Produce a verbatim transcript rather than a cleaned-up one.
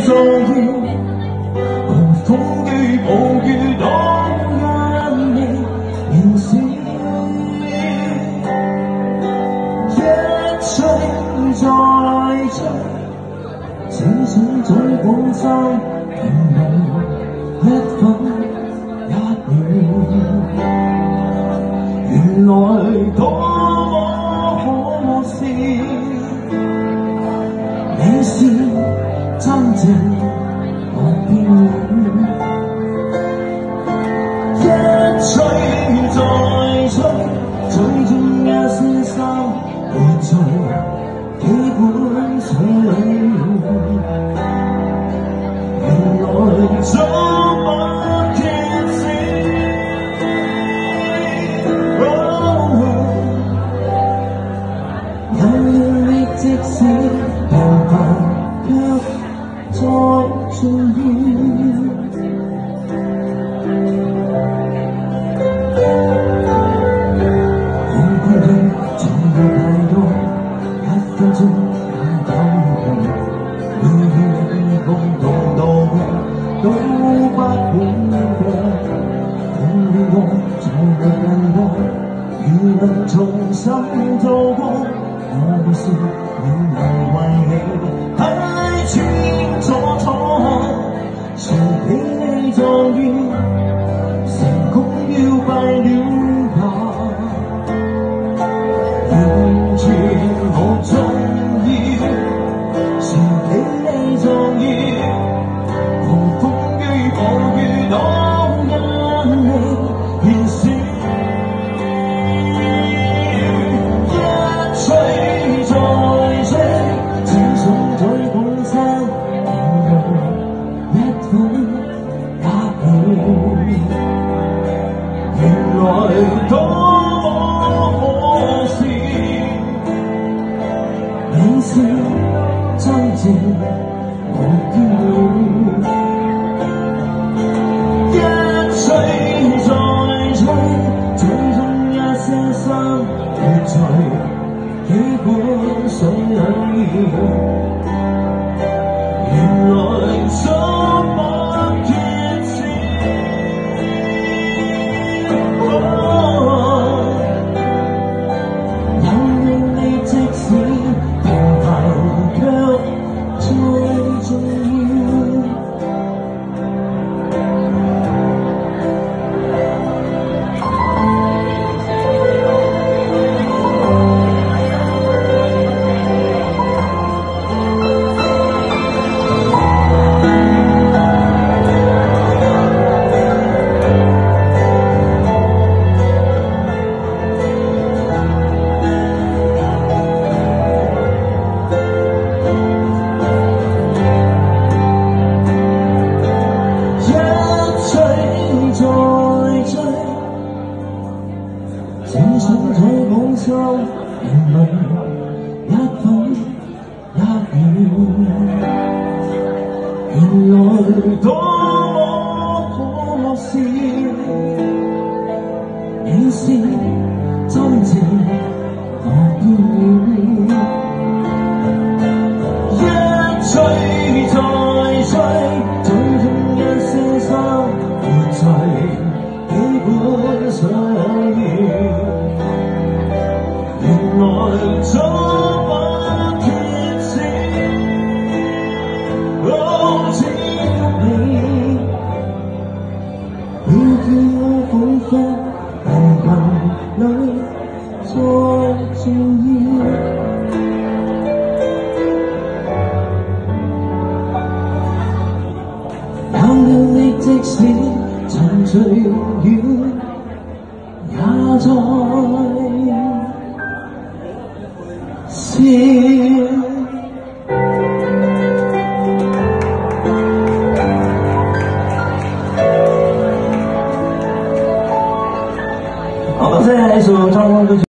造孽，狂風與暴雨都因你燃燒，一吹再吹，只想在廣州停留一分一秒，原來多麼可笑。你是真正我變了，一吹再吹，吹中一些心活在幾本水裏，原來早不缺少。有了你，即使平凡，卻再重要。恐懼的總有太多，一分鐘也感動，會與你共同度過，都不管過。痛戀過，再沒更多，如能重新做過，我會說永遠為你喺千座錯，誰俾你狀元，成功要敗了吧？完全無重要，誰俾你狀元，狂風與暴雨都因你燃燒。一吹再吹，只想在廣州停留一分一秒，原來多麼可笑。你是真正我變了，一吹再吹，吹中一些心活在幾本水裏，原來早不缺少。有了你，即使平凡，卻最重要。只想在廣州停留一分一秒，原來多麼可笑。你是真正我變了，一吹再吹，吹中一些心活在幾本水裏，原來早不缺少。哦，只有你會叫我彷彿平凡裏再重要。有了你，即使